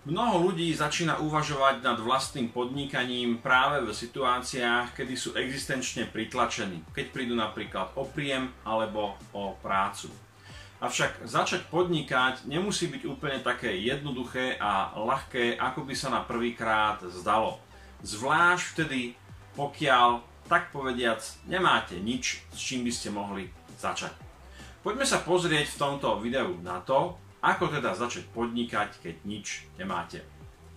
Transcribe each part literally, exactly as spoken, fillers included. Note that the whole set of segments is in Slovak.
Mnoho ľudí začína uvažovať nad vlastným podnikaním práve v situáciách, kedy sú existenčne pritlačení, keď prídu napríklad o príjem alebo o prácu. Avšak začať podnikať nemusí byť úplne také jednoduché a ľahké, ako by sa na prvýkrát zdalo. Zvlášť vtedy, pokiaľ, tak povediac, nemáte nič, s čím by ste mohli začať. Poďme sa pozrieť v tomto videu na to, ako teda začať podnikať, keď nič nemáte.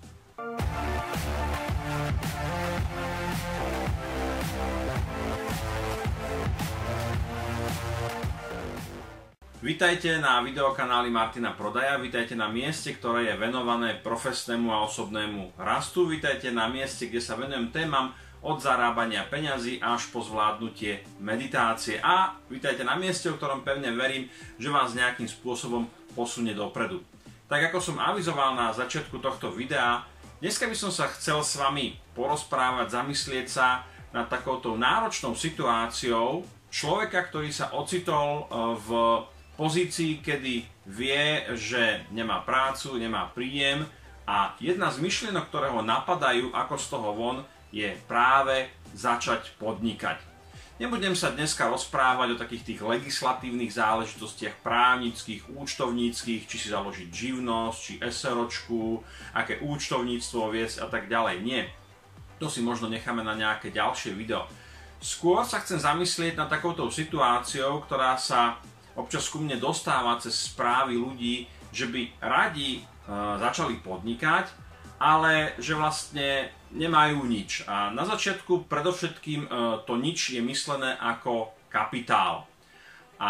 Vítajte na videokanáli Martina Prodaja, vítajte na mieste, ktoré je venované profesnému a osobnému rastu, vítajte na mieste, kde sa venujem témam od zarábania peňazí až po zvládnutie meditácie a vítajte na mieste, o ktorom pevne verím, že vás nejakým spôsobom posunie dopredu. Tak ako som avizoval na začiatku tohto videa, dneska by som sa chcel s vami porozprávať, zamyslieť sa nad takouto náročnou situáciou človeka, ktorý sa ocitol v pozícii, kedy vie, že nemá prácu, nemá príjem a jedna z myšlienok, ktoré ho napadajú, ako z toho von, je práve začať podnikať. Nebudem sa dneska rozprávať o takých tých legislatívnych záležitostiach právnických, účtovníckých, či si založiť živnosť, či SROčku, aké účtovníctvo viesť a tak ďalej. Nie. To si možno necháme na nejaké ďalšie video. Skôr sa chcem zamyslieť nad takouto situáciou, ktorá sa občas ku mne dostáva cez správy ľudí, že by radi e, začali podnikať, ale že vlastne nemajú nič. A na začiatku predovšetkým to nič je myslené ako kapitál. A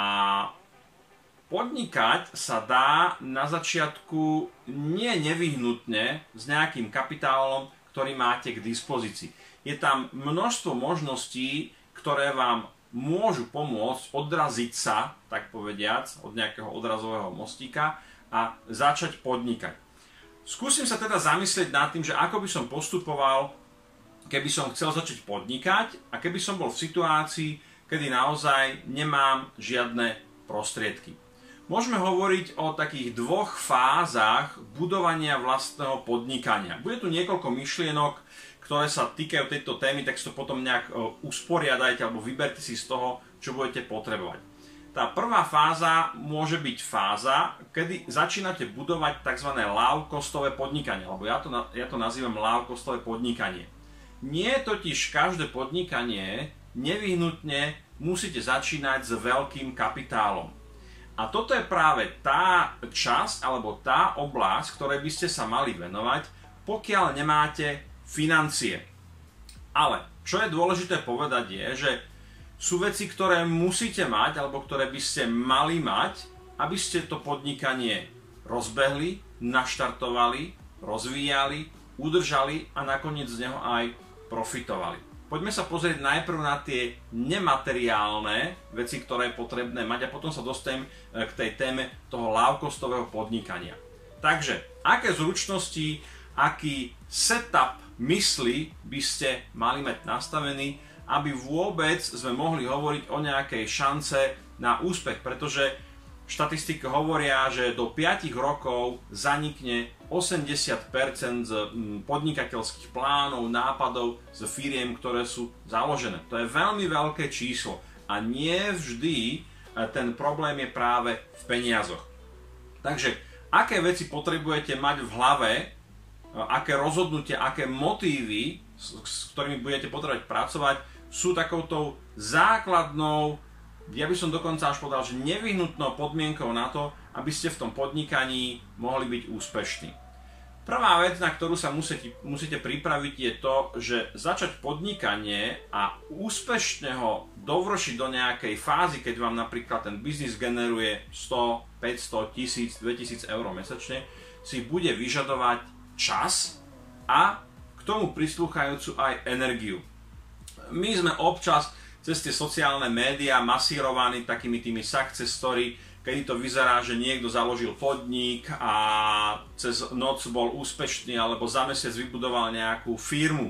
podnikať sa dá na začiatku nie nevyhnutne s nejakým kapitálom, ktorý máte k dispozícii. Je tam množstvo možností, ktoré vám môžu pomôcť odraziť sa, tak povediac, od nejakého odrazového mostíka a začať podnikať. Skúsim sa teda zamyslieť nad tým, že ako by som postupoval, keby som chcel začať podnikať a keby som bol v situácii, kedy naozaj nemám žiadne prostriedky. Môžeme hovoriť o takých dvoch fázach budovania vlastného podnikania. Bude tu niekoľko myšlienok, ktoré sa týkajú tejto témy, tak si to potom nejak usporiadajte alebo vyberte si z toho, čo budete potrebovať. Tá prvá fáza môže byť fáza, kedy začínate budovať tzv. Low-costové podnikanie, alebo ja to, ja to nazývam low-costové podnikanie. Nie totiž každé podnikanie nevyhnutne musíte začínať s veľkým kapitálom. A toto je práve tá časť, alebo tá oblasť, ktorej by ste sa mali venovať, pokiaľ nemáte financie. Ale čo je dôležité povedať je, že sú veci, ktoré musíte mať, alebo ktoré by ste mali mať, aby ste to podnikanie rozbehli, naštartovali, rozvíjali, udržali a nakoniec z neho aj profitovali. Poďme sa pozrieť najprv na tie nemateriálne veci, ktoré je potrebné mať a potom sa dostanem k tej téme toho low-costového podnikania. Takže, aké zručnosti, aký setup mysli by ste mali mať nastavený, aby vôbec sme mohli hovoriť o nejakej šance na úspech, pretože štatistiky hovoria, že do päť rokov zanikne osemdesiat percent z podnikateľských plánov, nápadov z firiem, ktoré sú založené. To je veľmi veľké číslo a nie vždy ten problém je práve v peniazoch. Takže aké veci potrebujete mať v hlave, aké rozhodnutia, aké motívy, s ktorými budete potrebovať pracovať, sú takouto základnou, ja by som dokonca až povedal, že nevyhnutnou podmienkou na to, aby ste v tom podnikaní mohli byť úspešní. Prvá vec, na ktorú sa musíte, musíte pripraviť, je to, že začať podnikanie a úspešne ho dovršiť do nejakej fázy, keď vám napríklad ten biznis generuje sto, päťsto, tisíc, dvetisíc eur mesačne, si bude vyžadovať čas a k tomu prislúchajúcu aj energiu. My sme občas cez tie sociálne médiá masírovaní takými tými success story, kedy to vyzerá, že niekto založil podnik a cez noc bol úspešný alebo za mesiac vybudoval nejakú firmu.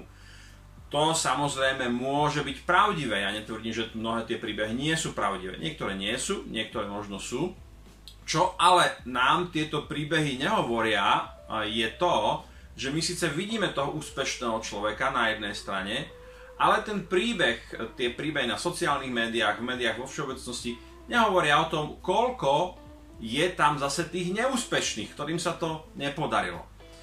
To samozrejme môže byť pravdivé. Ja netvrdím, že mnohé tie príbehy nie sú pravdivé. Niektoré nie sú, niektoré možno sú. Čo ale nám tieto príbehy nehovoria, je to, že my síce vidíme toho úspešného človeka na jednej strane, ale ten príbeh, tie príbehy na sociálnych médiách, v médiách vo všeobecnosti nehovoria o tom, koľko je tam zase tých neúspešných, ktorým sa to nepodarilo.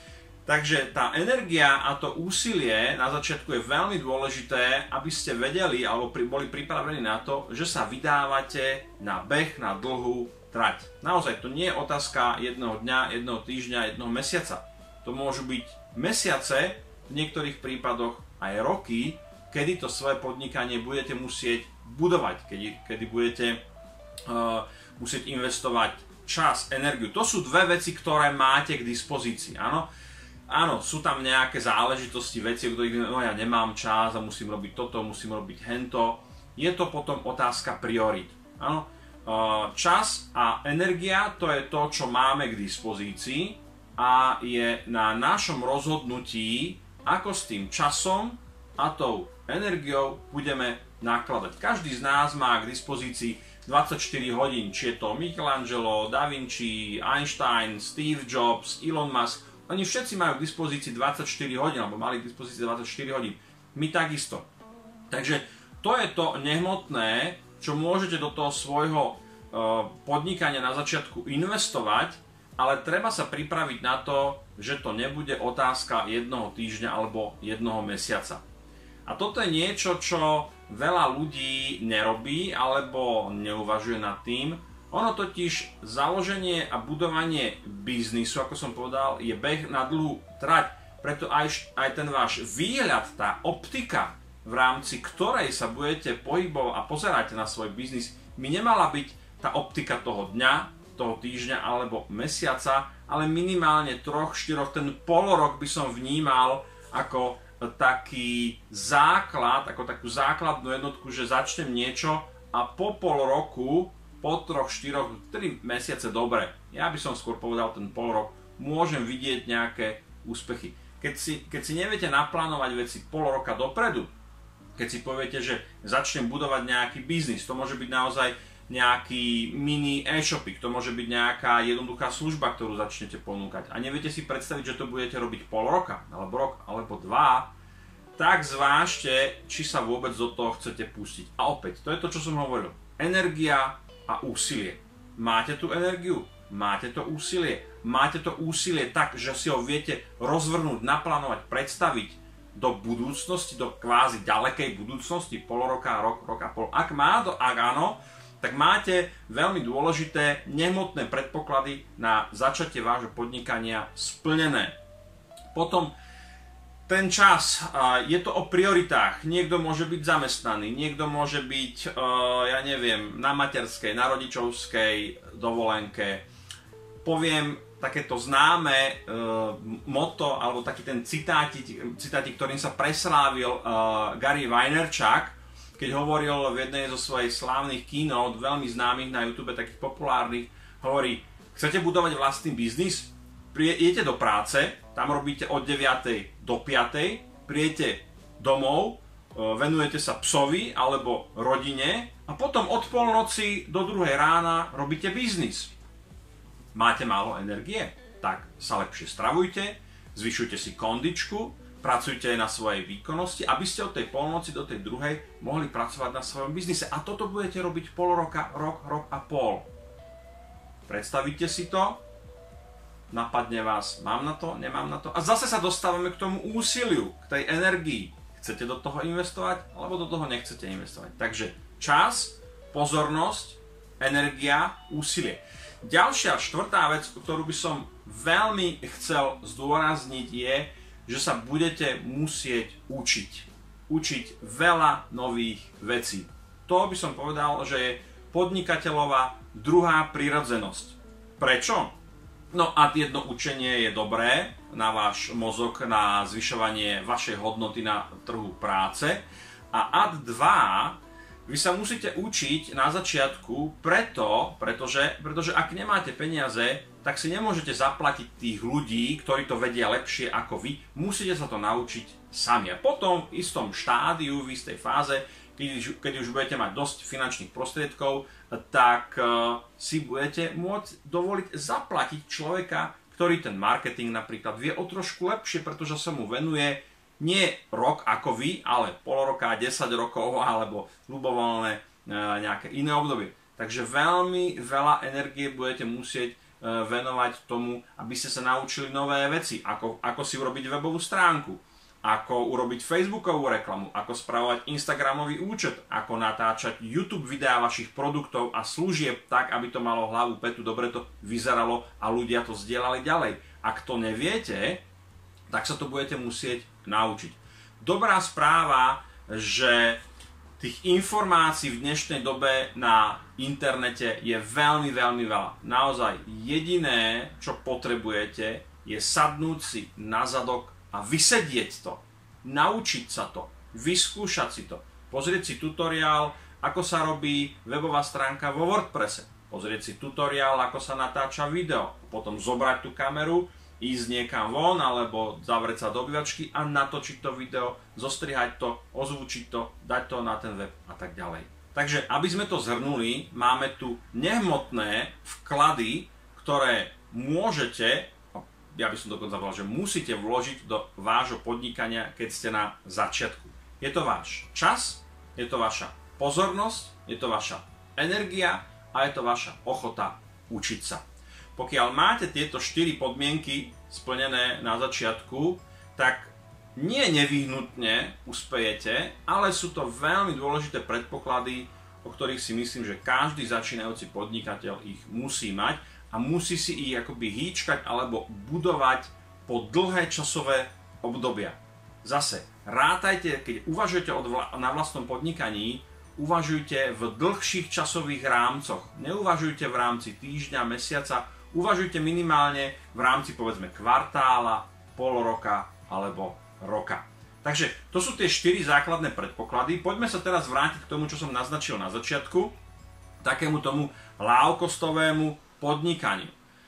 Takže tá energia a to úsilie na začiatku je veľmi dôležité, aby ste vedeli alebo pri, boli pripravení na to, že sa vydávate na beh na dlhú trať. Naozaj to nie je otázka jedného dňa, jedného týždňa, jedného mesiaca. To môžu byť mesiace, v niektorých prípadoch aj roky, kedy to svoje podnikanie budete musieť budovať, kedy, kedy budete uh, musieť investovať čas, energiu. To sú dve veci, ktoré máte k dispozícii. Áno, áno sú tam nejaké záležitosti, veci, o ktorých no, ja nemám čas a musím robiť toto, musím robiť hento. Je to potom otázka priorit. Áno, uh, čas a energia to je to, čo máme k dispozícii a je na našom rozhodnutí, ako s tým časom a tou energiou budeme nakladať. Každý z nás má k dispozícii dvadsaťštyri hodín, či je to Michelangelo, Da Vinci, Einstein, Steve Jobs, Elon Musk. Oni všetci majú k dispozícii dvadsaťštyri hodín, alebo mali k dispozícii dvadsaťštyri hodín. My takisto. Takže to je to nehmotné, čo môžete do toho svojho uh, podnikania na začiatku investovať, ale treba sa pripraviť na to, že to nebude otázka jednoho týždňa alebo jednoho mesiaca. A toto je niečo, čo veľa ľudí nerobí alebo neuvažuje nad tým. Ono totiž založenie a budovanie biznisu, ako som povedal, je beh na dlhú trať. Preto aj, aj ten váš výhľad, tá optika, v rámci ktorej sa budete pohybovať a pozerať na svoj biznis, by nemala byť tá optika toho dňa, toho týždňa alebo mesiaca, ale minimálne troch, štyroch, ten polorok by som vnímal ako taký základ, ako takú základnú jednotku, že začnem niečo a po pol roku, po troch, štyroch, tri mesiace dobre. Ja by som skôr povedal ten pol rok, môžem vidieť nejaké úspechy. Keď si, keď si neviete naplánovať veci pol roka dopredu, keď si poviete, že začnem budovať nejaký biznis, to môže byť naozaj nejaký mini e-shopik, to môže byť nejaká jednoduchá služba, ktorú začnete ponúkať a neviete si predstaviť, že to budete robiť pol roka, alebo rok, alebo dva, tak zvážte, či sa vôbec do toho chcete pustiť. A opäť, to je to, čo som hovoril. Energia a úsilie. Máte tú energiu? Máte to úsilie? Máte to úsilie tak, že si ho viete rozvrhnúť, naplánovať, predstaviť do budúcnosti, do kvázi ďalekej budúcnosti, pol roka, rok, rok a pol. Ak má to, ak áno, tak máte veľmi dôležité nehmotné predpoklady na začatie vášho podnikania splnené. Potom ten čas, je to o prioritách. Niekto môže byť zamestnaný, niekto môže byť, ja neviem, na materskej, na rodičovskej dovolenke. Poviem takéto známe motto, alebo taký ten citátik, citátik, ktorým sa preslávil Gary Vaynerchuk, keď hovoril v jednej zo svojich slávnych keynote, veľmi známych na YouTube, takých populárnych, hovorí, chcete budovať vlastný biznis? Idete do práce, tam robíte od deviatej do piatej, prijete domov, venujete sa psovi alebo rodine a potom od polnoci do druhej rána robíte biznis. Máte málo energie? Tak sa lepšie stravujte, zvyšujte si kondičku, pracujte na svojej výkonnosti, aby ste od tej polnoci do tej druhej mohli pracovať na svojom biznise. A toto budete robiť pol roka, rok, rok a pol. Predstavíte si to, napadne vás, mám na to, nemám na to. A zase sa dostávame k tomu úsiliu, k tej energii. Chcete do toho investovať, alebo do toho nechcete investovať. Takže čas, pozornosť, energia, úsilie. Ďalšia, štvrtá vec, ktorú by som veľmi chcel zdôrazniť je, že sa budete musieť učiť. Učiť veľa nových vecí. To by som povedal, že je podnikateľová druhá prirodzenosť. Prečo? No a jedno učenie je dobré na váš mozog, na zvyšovanie vašej hodnoty na trhu práce. A ad dva, vy sa musíte učiť na začiatku preto, pretože, pretože ak nemáte peniaze, tak si nemôžete zaplatiť tých ľudí, ktorí to vedia lepšie ako vy. Musíte sa to naučiť sami. A potom v istom štádiu, v istej fáze, keď, keď už budete mať dosť finančných prostriedkov, tak uh, si budete môcť dovoliť zaplatiť človeka, ktorý ten marketing napríklad vie o trošku lepšie, pretože sa mu venuje nie rok ako vy, ale pol roka, desať rokov alebo ľubovoľné e, nejaké iné obdobie. Takže veľmi veľa energie budete musieť e, venovať tomu, aby ste sa naučili nové veci, ako, ako si urobiť webovú stránku, ako urobiť Facebookovú reklamu, ako spravovať Instagramový účet, ako natáčať YouTube videá vašich produktov a služieb tak, aby to malo hlavu, petu, dobre to vyzeralo a ľudia to zdieľali ďalej. Ak to neviete, tak sa to budete musieť naučiť. Dobrá správa, že tých informácií v dnešnej dobe na internete je veľmi, veľmi veľa. Naozaj jediné, čo potrebujete, je sadnúť si na zadok a vysedieť to, naučiť sa to, vyskúšať si to, pozrieť si tutoriál, ako sa robí webová stránka vo WordPresse, pozrieť si tutoriál, ako sa natáča video, potom zobrať tú kameru, ísť niekam von alebo zavrieť sa do obývačky a natočiť to video, zostrihať to, ozvučiť to, dať to na ten web a tak ďalej. Takže aby sme to zhrnuli, máme tu nehmotné vklady, ktoré môžete, ja by som dokonca povedal, že musíte vložiť do vášho podnikania, keď ste na začiatku. Je to váš čas, je to vaša pozornosť, je to vaša energia a je to vaša ochota učiť sa. Pokiaľ máte tieto štyri podmienky splnené na začiatku, tak nie nevyhnutne uspejete, ale sú to veľmi dôležité predpoklady, o ktorých si myslím, že každý začínajúci podnikateľ ich musí mať a musí si ich akoby hýčkať alebo budovať po dlhé časové obdobia. Zase, rátajte, keď uvažujete na vlastnom podnikaní, uvažujte v dlhších časových rámcoch. Neuvažujte v rámci týždňa, mesiaca, uvažujte minimálne v rámci povedzme kvartála, pol roka alebo roka. Takže to sú tie štyri základné predpoklady. Poďme sa teraz vrátiť k tomu, čo som naznačil na začiatku, takému tomu low-costovému podnikaniu.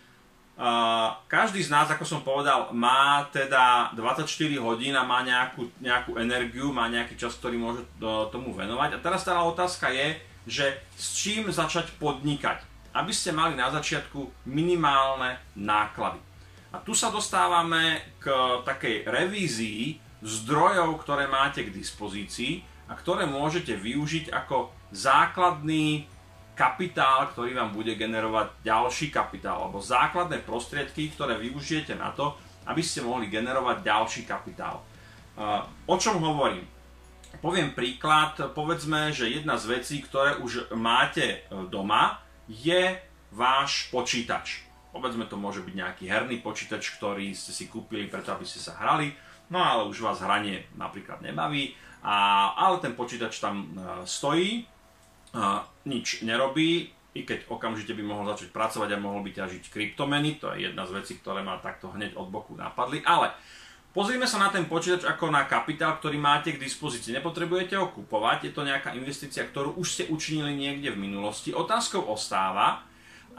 Každý z nás, ako som povedal, má teda dvadsaťštyri hodín a má nejakú, nejakú energiu, má nejaký čas, ktorý môže tomu venovať. A teraz tá otázka je, že s čím začať podnikať, aby ste mali na začiatku minimálne náklady. A tu sa dostávame k takej revízii zdrojov, ktoré máte k dispozícii a ktoré môžete využiť ako základný kapitál, ktorý vám bude generovať ďalší kapitál, alebo základné prostriedky, ktoré využijete na to, aby ste mohli generovať ďalší kapitál. O čom hovorím? Poviem príklad, povedzme, že jedna z vecí, ktoré už máte doma, je váš počítač. Povedzme, to môže byť nejaký herný počítač, ktorý ste si kúpili preto, aby ste sa hrali, no ale už vás hranie napríklad nebaví, a, ale ten počítač tam stojí, Uh, nič nerobí, i keď okamžite by mohol začať pracovať a mohol by ťažiť kryptomeny, to je jedna z vecí, ktoré ma takto hneď od boku napadli, ale pozrime sa na ten počítač ako na kapitál, ktorý máte k dispozícii. Nepotrebujete ho kupovať, je to nejaká investícia, ktorú už ste učinili niekde v minulosti. Otázkou ostáva,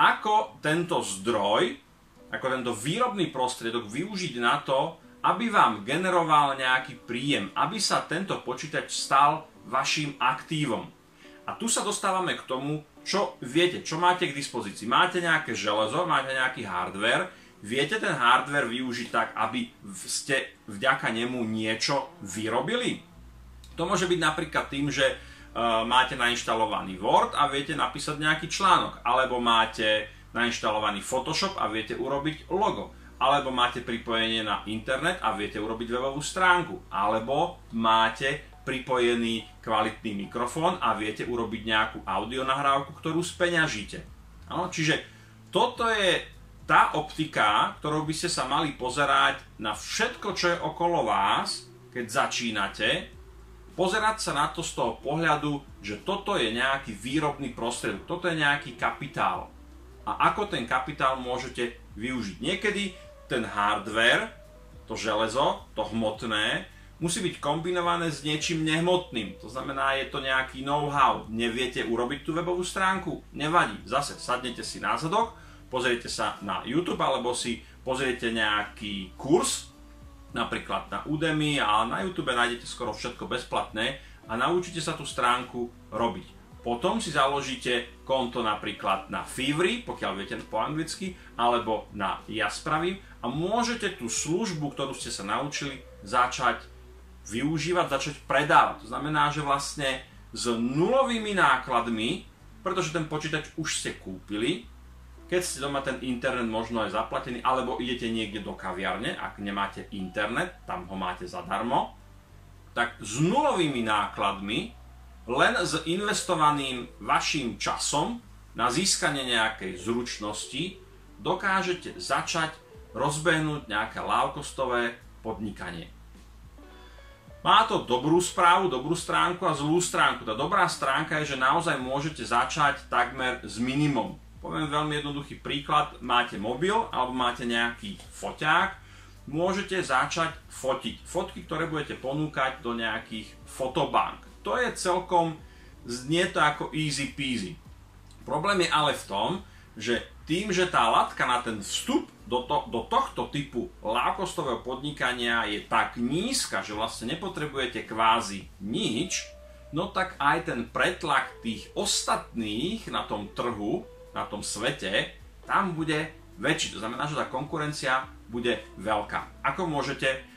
ako tento zdroj, ako tento výrobný prostriedok využiť na to, aby vám generoval nejaký príjem, aby sa tento počítač stal vašim aktívom. A tu sa dostávame k tomu, čo viete, čo máte k dispozícii. Máte nejaké železo, máte nejaký hardware, viete ten hardware využiť tak, aby ste vďaka nemu niečo vyrobili? To môže byť napríklad tým, že uh, máte nainštalovaný Word a viete napísať nejaký článok, alebo máte nainštalovaný Photoshop a viete urobiť logo, alebo máte pripojenie na internet a viete urobiť webovú stránku, alebo máte pripojený kvalitný mikrofón a viete urobiť nejakú audionahrávku, ktorú speňažíte. No, čiže toto je tá optika, ktorou by ste sa mali pozerať na všetko, čo je okolo vás, keď začínate, pozerať sa na to z toho pohľadu, že toto je nejaký výrobný prostriedok, toto je nejaký kapitál. A ako ten kapitál môžete využiť. Niekedy ten hardware, to železo, to hmotné, musí byť kombinované s niečím nehmotným. To znamená, je to nejaký know-how. Neviete urobiť tú webovú stránku? Nevadí. Zase sadnete si na zadok, pozriete sa na YouTube, alebo si pozriete nejaký kurz, napríklad na Udemy, a na YouTube nájdete skoro všetko bezplatné a naučite sa tú stránku robiť. Potom si založíte konto napríklad na Fiverr, pokiaľ viete po anglicky, alebo na Jaspravím a môžete tú službu, ktorú ste sa naučili, začať využívať, začať predávať. To znamená, že vlastne s nulovými nákladmi, pretože ten počítač už ste kúpili, keď ste doma ten internet možno aj zaplatený, alebo idete niekde do kaviarne, ak nemáte internet, tam ho máte zadarmo, tak s nulovými nákladmi, len s investovaným vašim časom na získanie nejakej zručnosti, dokážete začať rozbehnúť nejaké low-costové podnikanie. Má to dobrú správu, dobrú stránku a zlú stránku. Tá dobrá stránka je, že naozaj môžete začať takmer s minimum. Poviem veľmi jednoduchý príklad. Máte mobil alebo máte nejaký foťák. Môžete začať fotiť. Fotky, ktoré budete ponúkať do nejakých fotobank. To je celkom, znie to ako easy peasy. Problém je ale v tom, že tým, že tá latka na ten vstup do, to, do tohto typu low-costového podnikania je tak nízka, že vlastne nepotrebujete kvázi nič, no tak aj ten pretlak tých ostatných na tom trhu, na tom svete, tam bude väčší. To znamená, že tá konkurencia bude veľká. Ako môžete e,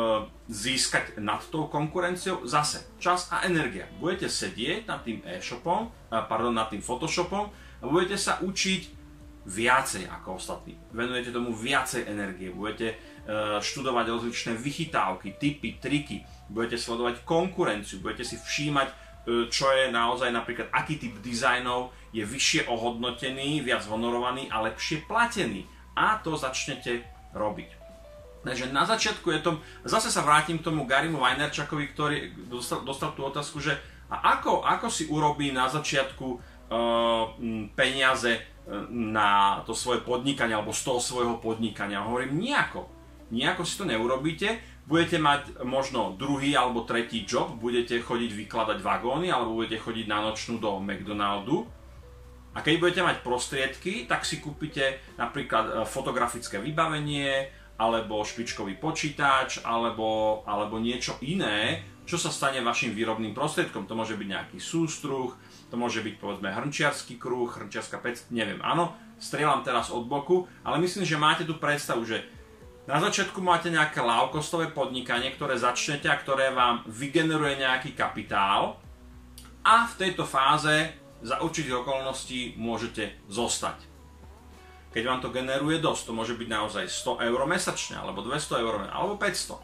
získať nad tou konkurenciou? Zase čas a energia. Budete sedieť nad tým e-shopom, pardon, nad tým Photoshopom a budete sa učiť viacej ako ostatní. Venujete tomu viacej energie, budete uh, študovať rozličné vychytávky, tipy, triky, budete sledovať konkurenciu, budete si všímať, uh, čo je naozaj napríklad, aký typ dizajnov je vyššie ohodnotený, viac honorovaný a lepšie platený. A to začnete robiť. Takže na začiatku je to, zase sa vrátim k tomu Garymu Vaynerchukovi, ktorý dostal, dostal tú otázku, že a ako, ako si urobí na začiatku uh, peniaze na to svoje podnikanie alebo z toho svojho podnikania. Hovorím, nejako. Nejako si to neurobíte. Budete mať možno druhý alebo tretí job, budete chodiť vykladať vagóny alebo budete chodiť na nočnú do McDonaldu. A keď budete mať prostriedky, tak si kúpite napríklad fotografické vybavenie alebo špičkový počítač alebo, alebo niečo iné, čo sa stane vašim výrobným prostriedkom. To môže byť nejaký sústruh, to môže byť povedzme hrnčiarsky kruh, hrnčiarska pec, neviem, áno, strieľam teraz od boku, ale myslím, že máte tu predstavu, že na začiatku máte nejaké low-costové podnikanie, ktoré začnete a ktoré vám vygeneruje nejaký kapitál a v tejto fáze za určitých okolností môžete zostať. Keď vám to generuje dosť, to môže byť naozaj sto eur mesačne, alebo dvesto eur, alebo päťsto.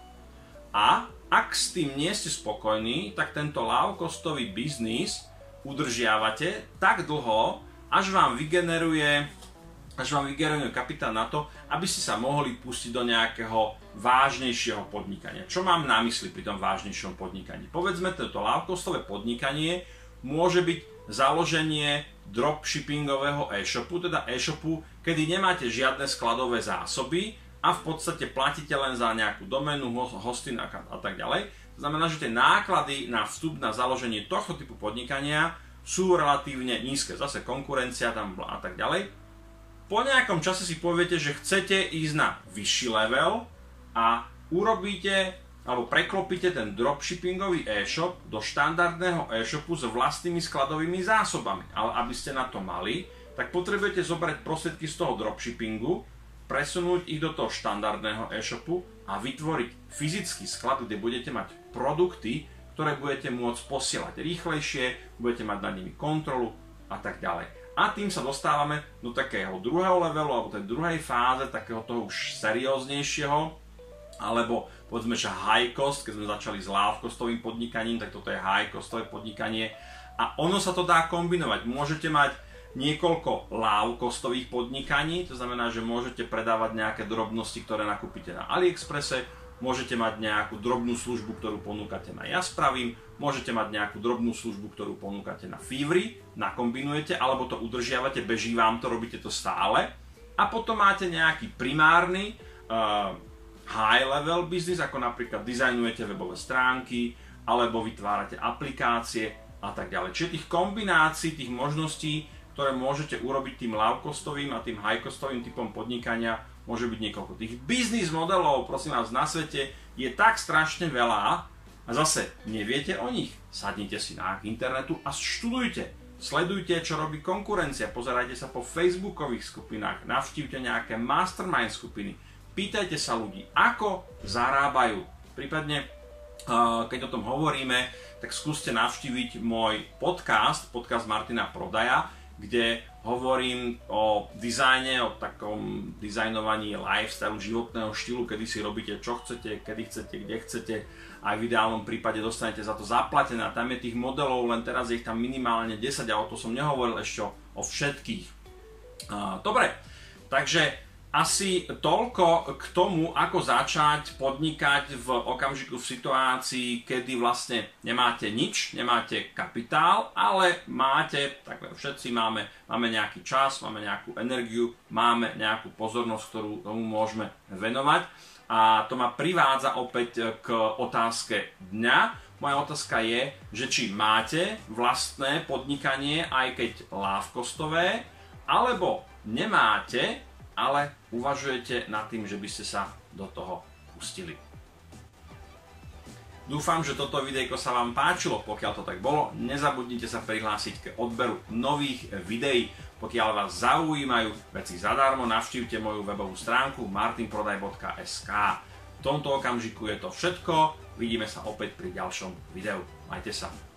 A ak s tým nie ste spokojní, tak tento low-costový biznis udržiavate tak dlho, až vám vygeneruje, až vám vygeneruje kapitál na to, aby ste sa mohli pustiť do nejakého vážnejšieho podnikania. Čo mám na mysli pri tom vážnejšom podnikaní? Povedzme, toto low-costové podnikanie môže byť založenie dropshippingového e-shopu, teda e-shopu, kedy nemáte žiadne skladové zásoby a v podstate platíte len za nejakú doménu, hosting a tak ďalej. To znamená, že tie náklady na vstup, na založenie tohto typu podnikania sú relatívne nízke. Zase konkurencia tam a tak ďalej. Po nejakom čase si poviete, že chcete ísť na vyšší level a urobíte alebo preklopíte ten dropshippingový e-shop do štandardného e-shopu s vlastnými skladovými zásobami. Ale aby ste na to mali, tak potrebujete zobrať prostriedky z toho dropshippingu, presunúť ich do toho štandardného e-shopu a vytvoriť fyzický sklad, kde budete mať produkty, ktoré budete môcť posielať rýchlejšie, budete mať nad nimi kontrolu a tak ďalej. A tým sa dostávame do takého druhého levelu, alebo tej druhej fáze, takého toho už serióznejšieho, alebo povedzme, že high cost, keď sme začali s low costovým podnikaním, tak toto je high costové podnikanie. A ono sa to dá kombinovať. Môžete mať niekoľko low costových podnikaní, to znamená, že môžete predávať nejaké drobnosti, ktoré nakúpite na AliExpresse, môžete mať nejakú drobnú službu, ktorú ponúkate na Jaspravím, môžete mať nejakú drobnú službu, ktorú ponúkate na Fiverr, nakombinujete, alebo to udržiavate, beží vám to, robíte to stále. A potom máte nejaký primárny uh, high level business, ako napríklad dizajnujete webové stránky, alebo vytvárate aplikácie a tak ďalej. Čiže tých kombinácií, tých možností, ktoré môžete urobiť tým low-costovým a tým high-costovým typom podnikania, môže byť niekoľko. Tých biznis modelov, prosím vás, na svete je tak strašne veľa a zase neviete o nich. Sadnite si na internetu a študujte. Sledujte, čo robí konkurencia, pozerajte sa po facebookových skupinách, navštívte nejaké mastermind skupiny, pýtajte sa ľudí, ako zarábajú. Prípadne, keď o tom hovoríme, tak skúste navštíviť môj podcast, podcast Martina Prodaja, kde hovorím o dizajne, o takom dizajnovaní lifestyle, životného štýlu, kedy si robíte čo chcete, kedy chcete, kde chcete. Aj v ideálnom prípade dostanete za to zaplatené. Tam je tých modelov, len teraz je ich tam minimálne desať a o to som nehovoril ešte o všetkých. Dobre, takže asi toľko k tomu, ako začať podnikať v okamžiku, v situácii, kedy vlastne nemáte nič, nemáte kapitál, ale máte, tak všetci máme, máme nejaký čas, máme nejakú energiu, máme nejakú pozornosť, ktorú tomu môžeme venovať. A to ma privádza opäť k otázke dňa. Moja otázka je, že či máte vlastné podnikanie, aj keď lávkostové, alebo nemáte, ale uvažujete nad tým, že by ste sa do toho pustili. Dúfam, že toto videjko sa vám páčilo. Pokiaľ to tak bolo, nezabudnite sa prihlásiť k odberu nových videí. Pokiaľ vás zaujímajú veci zadarmo, navštívte moju webovú stránku martin prodaj bodka es ká. V tomto okamžiku je to všetko. Vidíme sa opäť pri ďalšom videu. Majte sa.